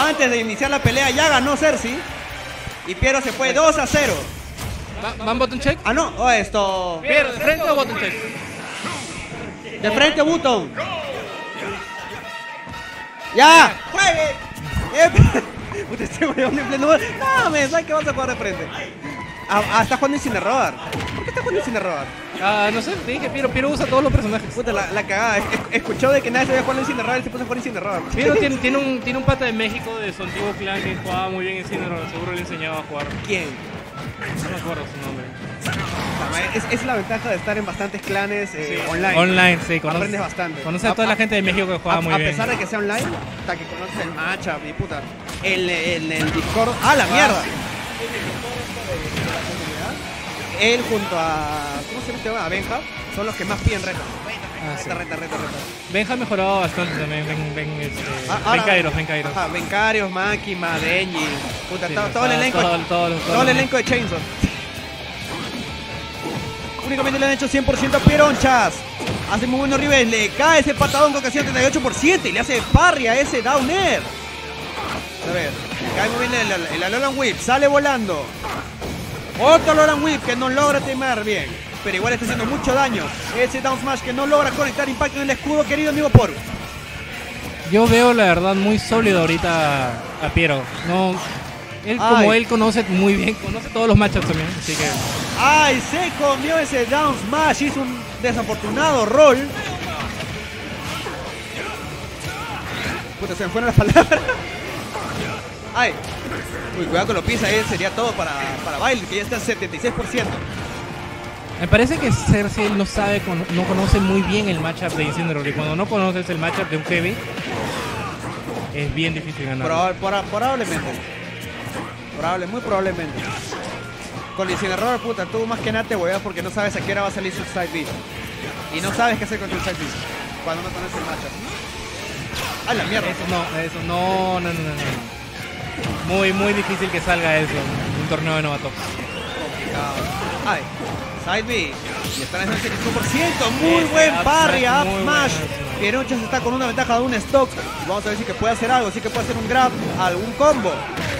Antes de iniciar la pelea ya ganó Cersei. Y Piero se fue 2-0. ¿Van button check? Ah, no, esto. Piero, ¿de frente o button check? De frente, Button. ¡Ya! ¡Juegue! Puta, este weón en pleno. No, me ¿sabes que vas a jugar de frente? Está jugando sin error. ¿Por qué está jugando sin error? No sé, te dije, Piero usa todos los personajes. Puta, la cagada. Escuchó de que nadie sabía jugar en sin error y se puso a jugar en sin error. Piero tiene un pata de México de su antiguo clan que jugaba muy bien en Cinerol. Seguro le enseñaba a jugar. ¿Quién? No me acuerdo su nombre. Es la ventaja de estar en bastantes clanes Sí. online. Online, sí. Aprendes bastante. Conoce a toda la gente de México que juega muy bien. A pesar de que sea online, hasta que conoces el matchup y puta. El Discord. ¡Ah, la mierda! Él junto a. ¿Cómo se llama? A Benja. Son los que más piden retos. Reta. Benja ha mejorado bastante también. Ben Kairos. Ajá, Bencarios, Máquina, Denji. Puta, Sí, todo el elenco. Todo el elenco de Chainsaw. Únicamente le han hecho 100% a Pieronchas. Hace muy buenos rivales. Le cae ese patadón con ocasión 38% y le hace parry a ese downer. A ver, le cae muy bien el Alolan Whip. Sale volando. Otro Alolan Whip que no logra timar bien. Pero igual está haciendo mucho daño. Ese down smash que no logra conectar impacto en el escudo, querido amigo Poru. Yo veo la verdad muy sólido ahorita a Piero. No, como él conoce muy bien, conoce todos los matchups también, así que. ¡Ay! Se comió ese down smash. Hizo un desafortunado roll. Puta, se me fueron las palabras. ¡Ay! Uy, cuidado con lo pisa, sería todo para Baile, que ya está al 76%. Me parece que Cersei no conoce muy bien el matchup de Incineroar. Y cuando no conoces el matchup de un heavy, es bien difícil ganar. Probablemente. Muy probablemente. Con Incineroar, puta, tú más que nada te huevas porque no sabes a qué hora va a salir su side B. Y no sabes qué hacer con tu side B cuando no conoces el matchup. ¡Ah, la mierda! Eso no. Muy difícil que salga eso en un torneo de novatos. Complicado. ¡Ay! Side B. Y están en el 75%. Muy buen parry, up smash. Pieronchas está con una ventaja de un stock. Y vamos a ver si que puede hacer algo. Si que puede hacer un grab, algún combo.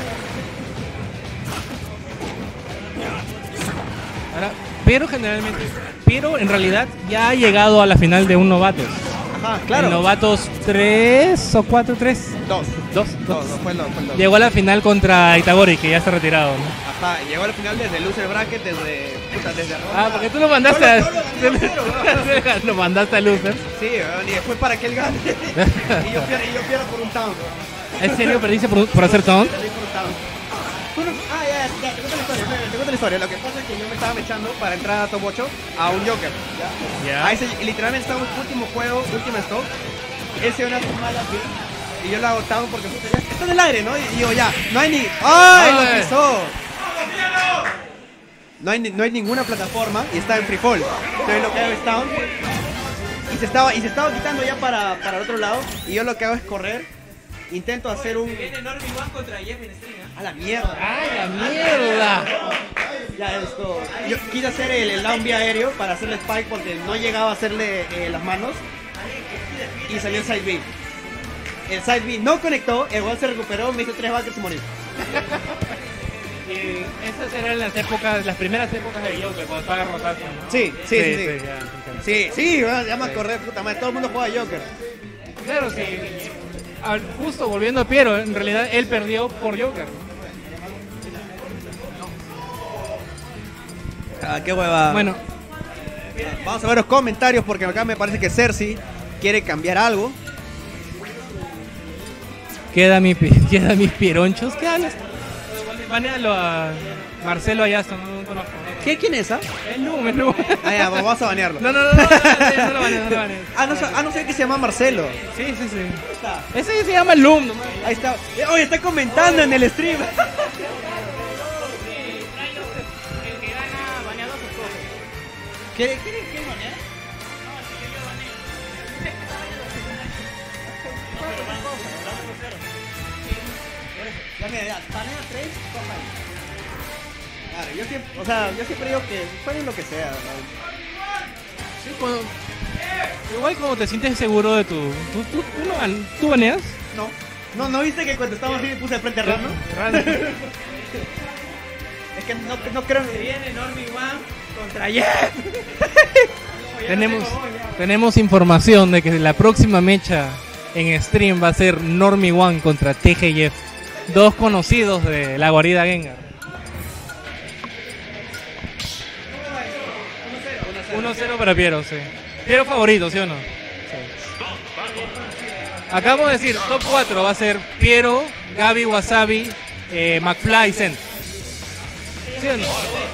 Ahora, Piero en realidad ya ha llegado a la final de un novatos. Ajá, claro. ¿En novatos 3 o 4? 3. 2. Fue el 2. Llegó a la final contra Itagori, que ya está retirado, ¿no? Ajá, llegó a la final desde loser bracket, desde porque tú lo mandaste lo mandaste a loser. Sí, y después para que él gane. y yo pierdo por un town. ¿En serio perdiste por hacer town? Te cuento la historia. Lo que pasa es que yo me estaba mechando para entrar a top 8 a un Joker. ¿Ya? Ahí literalmente estaba en último juego, última stock. Él se dio una mala y yo lo hago down porque está en el aire, ¿no? Y digo, ya, no hay ni. ¡Ay! Lo pisó. No hay ninguna plataforma y está en free fall. Entonces lo que hago es down. Y se estaba quitando ya para el otro lado. Y yo lo que hago es correr. Intento hacer un. Contra Jeff en stream. ¡A la mierda! ¡Ay, la mierda! Ya esto. Yo quise hacer el down vía aéreo para hacerle spike porque no llegaba a hacerle las manos. Y salió el side B. El side B no conectó, el gol se recuperó, me hizo 3 backers y morí. Y esas eran las primeras épocas de Joker, cuando estaba rotación, ¿no? Sí, ya me acordé, puta madre, todo el mundo juega Joker. Claro, sí. Justo volviendo a Piero, en realidad él perdió por Joker. Qué hueva. Bueno, vamos a ver los comentarios porque acá me parece que Cersei quiere cambiar algo. queda mis Pieronchos. ¿Qué hablas? Banealo a Marcelo Ayazo, no conozco. ¿Quién es esa? El Lu. Ah, ya, vamos a banearlo. No lo banees. No sé que se llama Marcelo. Sí. Ese se llama Lum nomás. Ahí está. Oye, está comentando en el stream. El que gana baneado se coge. ¿Quiere banear? Ya mira, banea 3, coja ahí. Claro, yo siempre digo que jueguen lo que sea, ¿verdad? Sí, igual como te sientes seguro de ¿Tú baneas? No. ¿No viste que cuando estábamos así me puse de frente a Rano? Es que no creo que Viene Normie One contra Jeff. Tenemos información de que la próxima mecha en stream va a ser Normie One contra TGF, dos conocidos de la guarida Gengar. 1-0 para Piero, sí. Piero favorito, ¿sí o no? Sí. Acabo de decir, top 4 va a ser Piero, Gaby, Wasabi, McFly y Zen. ¿Sí o no?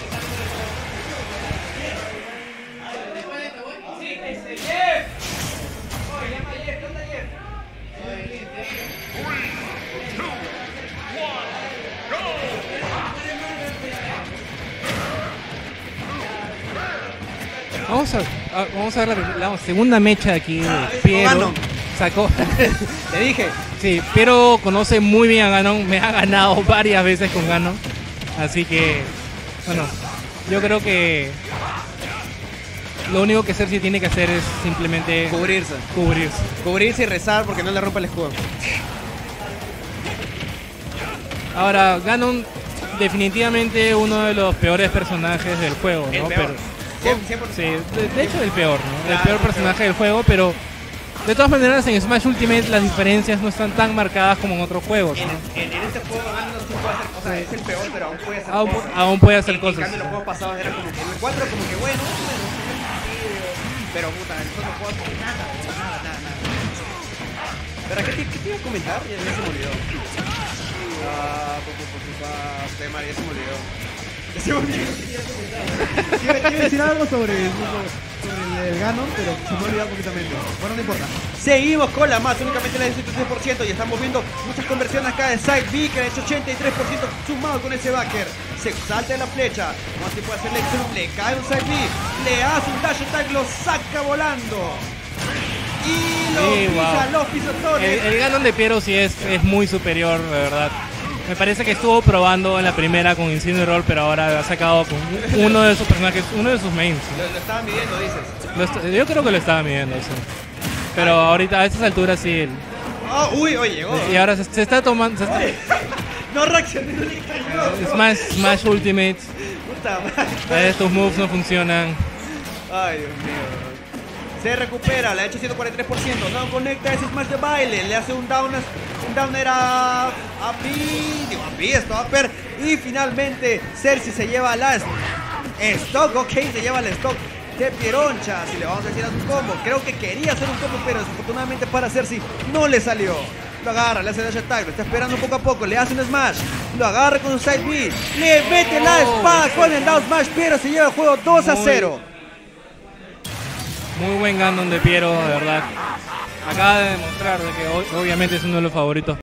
Vamos a ver la segunda mecha aquí de Piero. Ganon. Sacó. Te dije. Sí, Piero conoce muy bien a Ganon. Me ha ganado varias veces con Ganon. Así que, bueno, yo creo que lo único que Cersei tiene que hacer es simplemente Cubrirse y rezar porque no le rompa el escudo. Ahora, Ganon definitivamente uno de los peores personajes del juego, ¿no? El peor. Pero, 100%. sí, de hecho el peor, ¿no? Claro, el peor el personaje del juego, pero de todas maneras en Smash Ultimate las diferencias no están tan marcadas como en otros juegos, ¿no? En este juego Ganon sí puede hacer cosas, es el peor, pero aún puede hacer Aún, cosas. aún puede hacer En cosas. cambio los juegos pasados era como que en el 4 como que bueno, pero puta, en los juegos nada. ¿Pero qué te iba a comentar? Ya se me olvidó. Ya se me olvidó. Iba a decir algo sobre el Ganon, pero se me ha olvidado completamente. Bueno, no importa. Seguimos con la más, únicamente la 16% y estamos viendo muchas conversiones acá de Side B, que ha hecho 83% sumado con ese backer. Se salta de la flecha, no se puede hacerle zoom, le cae un Side B, le hace un dash attack, lo saca volando. Y los pisotones. El Ganon de Piero sí es muy superior, de verdad. Me parece que estuvo probando en la primera con Incineroar, pero ahora ha sacado con uno de sus personajes, uno de sus mains. Lo estaban midiendo, dices. Yo creo que lo estaba midiendo, sí. Pero ahorita a estas alturas sí. Uy, llegó. Y ahora se está tomando. No reaccioné, no le cayó. Smash Ultimate. Puta madre. Estos moves no funcionan. Ay, Dios mío. Se recupera, le ha hecho 143%. No conecta ese smash de baile. Le hace un downer a Pi, Stopper. Y finalmente Cersei se lleva la stock. Ok, se lleva la stock de Pieroncha. Si le vamos a decir a su combo. Creo que quería hacer un combo, pero desafortunadamente para Cersei no le salió. Lo agarra, le hace dash attack, lo está esperando poco a poco, le hace un smash, lo agarra con un side B, le mete la espada con el down smash, pero se lleva el juego 2-0. Muy buen Ganon de Piero, de verdad. Acaba de demostrar de que obviamente es uno de los favoritos